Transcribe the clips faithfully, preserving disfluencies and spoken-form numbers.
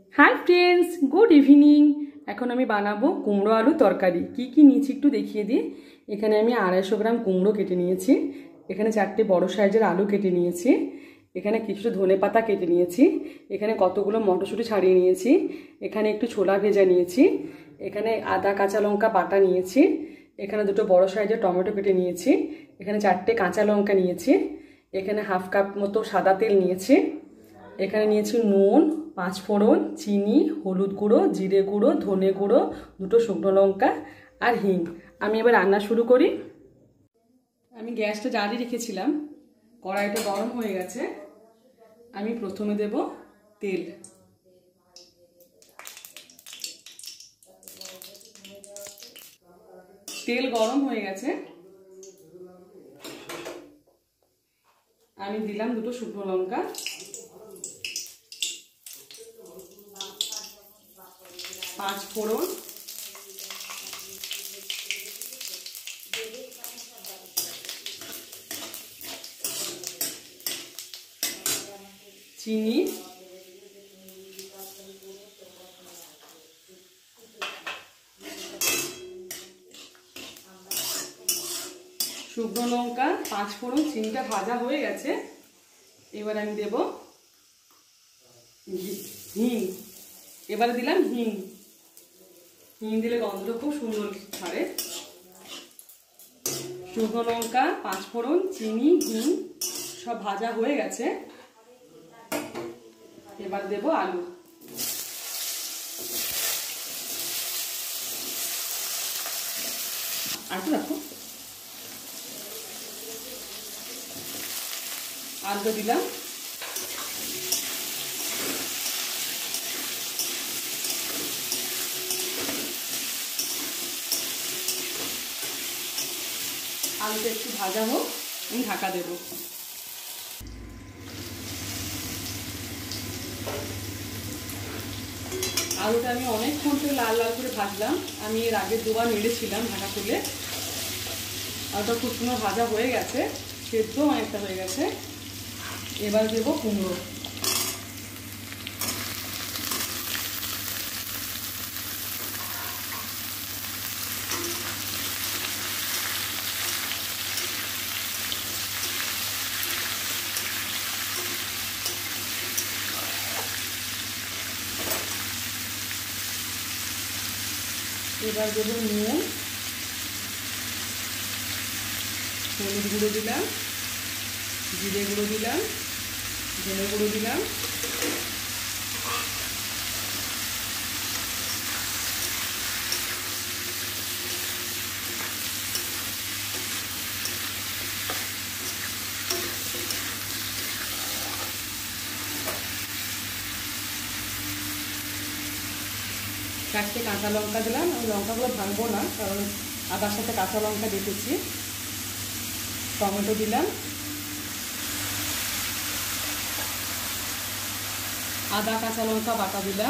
Hi friends good evening. এখন আমি বানাবো কুমড়ো আলু তরকারি। কি কি নিয়েছি একটু দেখিয়ে দিই। এখানে আমি আড়াইশো গ্রাম কুমড়ো কেটে নিয়েছি। এখানে চারটে বড় সাইজের আলু কেটে নিয়েছি। এখানে কিছু ধনেপাতা কেটে নিয়েছি। এখানে কতগুলো মটরশুঁটি ছাড়িয়ে নিয়েছি। এখানে একটু ছোলা ভেজা নিয়েছি। এখানে আদা কাঁচা লঙ্কা বাটা নিয়েছি। এখানে দুটো বড় সাইজের টমেটো কেটে নিয়েছি। এখানে চারটে কাঁচা লঙ্কা নিয়েছি। এখানে হাফ কাপ মতো সাদা তেল নিয়েছি। এখানে নিয়েছি নুন, পাঁচ ফোড়ন, চিনি, হলুদ গুঁড়ো, জিরে গুঁড়ো, ধনে গুঁড়ো, দুটো শুকনো লঙ্কা আর হিং। আমি এবার রান্না শুরু করি। আমি গ্যাসটা জ্বালিয়ে রেখেছিলাম, কড়াইটা গরম হয়ে গেছে। আমি প্রথমে দেব তেল। তেল গরম হয়ে গেছে, আমি দিলাম দুটো শুকনো লঙ্কা, পাঁচ ফোড়ন, চিনি, শুকনো লঙ্কা, পাঁচ ফোড়ন, চিনিটা ভাজা হয়ে গেছে। এবার আমি দেব হিং। এবারে দিলাম হিং। হিং দিলে গন্ধটা খুব সুন্দর ছাড়ে। শুকনো লঙ্কা, পাঁচ ফোড়ন, চিনি, হিং সব ভাজা হয়ে গেছে। এবার দেব আলু। আলু রাখো। আলু দিলাম। আলুটা একটু ভাজা হোক, আমি ঢাকা দেব। আলুটা আমি অনেকক্ষণ থেকে লাল লাল করে ভাজলাম। আমি এর আগে দুবার নেড়েছিলাম ঢাকা খুলে। আলুটা খুব সুন্দর ভাজা হয়ে গেছে, সেদ্ধ অনেকটা হয়ে গেছে। এবার দেবো কুমড়ো। এবার দেবো নুন, হলুদ গুঁড়ো দিলাম, জিরে গুঁড়ো দিলাম, ধনে গুঁড়ো দিলাম, চারটে কাঁচা লঙ্কা দিলাম। আমি লঙ্কাগুলো ভাঙবো না, কারণ আদার সাথে কাঁচা লঙ্কা দিতেছি। টমেটো দিলাম, আদা কাঁচা লঙ্কা বাটা দিলাম,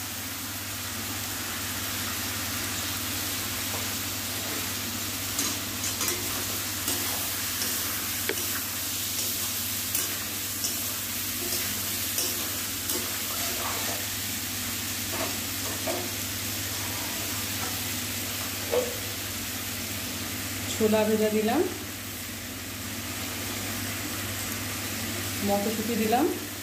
ছোলা ভেজা দিলাম, মটরশুঁটি দিলাম,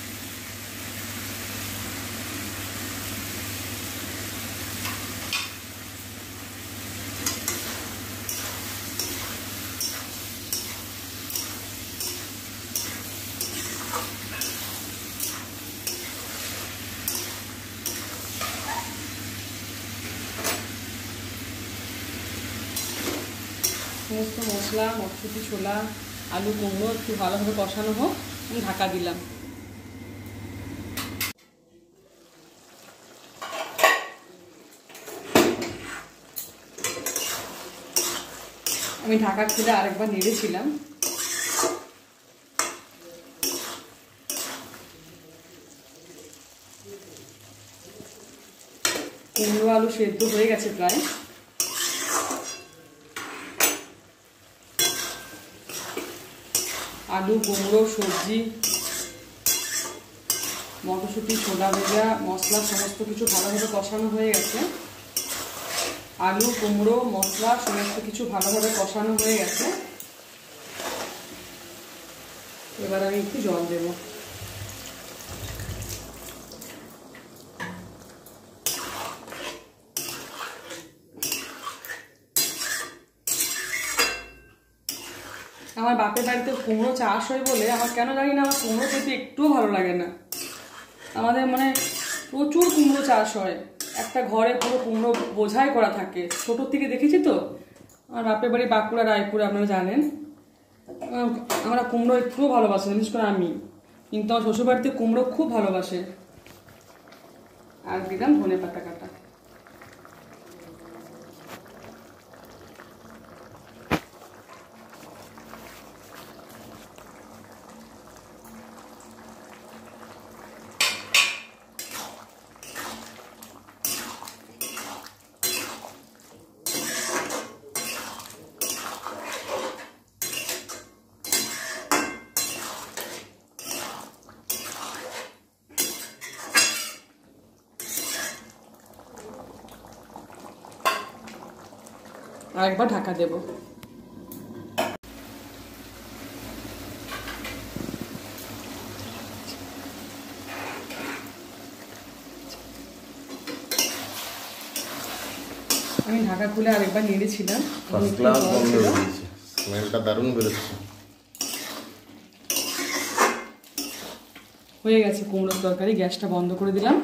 সমস্ত মশলা, মটরশুঁটি, ছোলা, আলু, কুমড়ো একটু ভালোভাবে কষানো হোক, আমি ঢাকা দিলাম। আমি ঢাকা খুলে আরেকবার নেড়েছিলাম। কুমড়ো আলু সেদ্ধ হয়ে গেছে প্রায়। আলু, কুমড়ো, সবজি মটরশুঁটি, ছোলা ভেজা, মশলা সমস্ত কিছু ভালোভাবে কষানো হয়ে গেছে। আলু, কুমড়ো, মশলা সমস্ত কিছু ভালোভাবে কষানো হয়ে গেছে। এবার আমি একটু জল দেবো। আমার বাপের বাড়িতে কুমড়ো চাষ হয় বলে আমার কেন জানি না আমার কুমড়ো খেতে একটুও ভালো লাগে না। আমাদের মানে প্রচুর কুমড়ো চাষ হয়, একটা ঘরে পুরো কুমড়ো বোঝাই করা থাকে। ছোটোর থেকে দেখেছি তো, আমার বাপের বাড়ি বাঁকুড়া, রায়পুরে, আপনারা জানেন। আমরা কুমড়ো একটুও ভালোবাসি, বিশেষ করে আমি, কিন্তু আমার শ্বশুরবাড়িতে কুমড়ো খুব ভালোবাসে। আর দিলাম ধনে পাতা কাটা। আর একবার ঢাকা দেব। আমি ঢাকা খুলে আরেকবার নেড়েছিলাম। স্মেলটা দারুণ বেরোচ্ছে। হয়ে গেছে কুমড়োর তরকারি। গ্যাসটা বন্ধ করে দিলাম।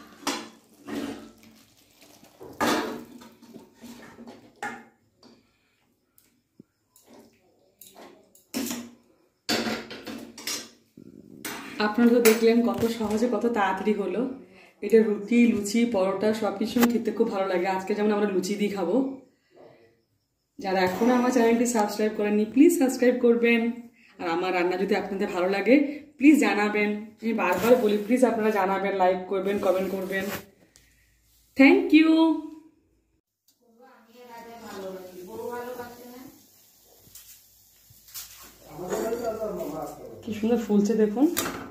আপনারা তো দেখলেন কত সহজে, কত তাড়াতাড়ি হলো। এটা রুটি, লুচি, পরোটা সব কিছু খেতে খুব ভালো লাগে। আজকে যেমন আমরা লুচি দিয়ে খাবো। যারা এখনো আমার চ্যানেলটি সাবস্ক্রাইব করেননি প্লিজ সাবস্ক্রাইব করবেন। আর আমার রান্না যদি আপনাদের ভালো লাগে প্লিজ জানাবেন। আমি বারবার বলি প্লিজ আপনারা জানাবেন, লাইক করবেন, কমেন্ট করবেন। Thank you. কি সুন্দর ফুলছে দেখুন।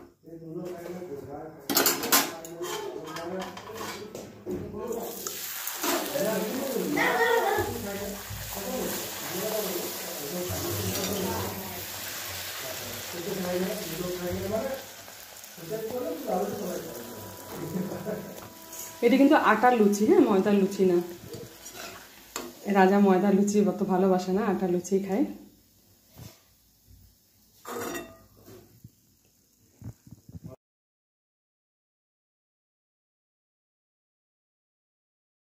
এটা কিন্তু আটার লুচি, হ্যাঁ, ময়দার লুচি না। রাজা ময়দার লুচি অত ভালোবাসে না, আটার লুচি খায়।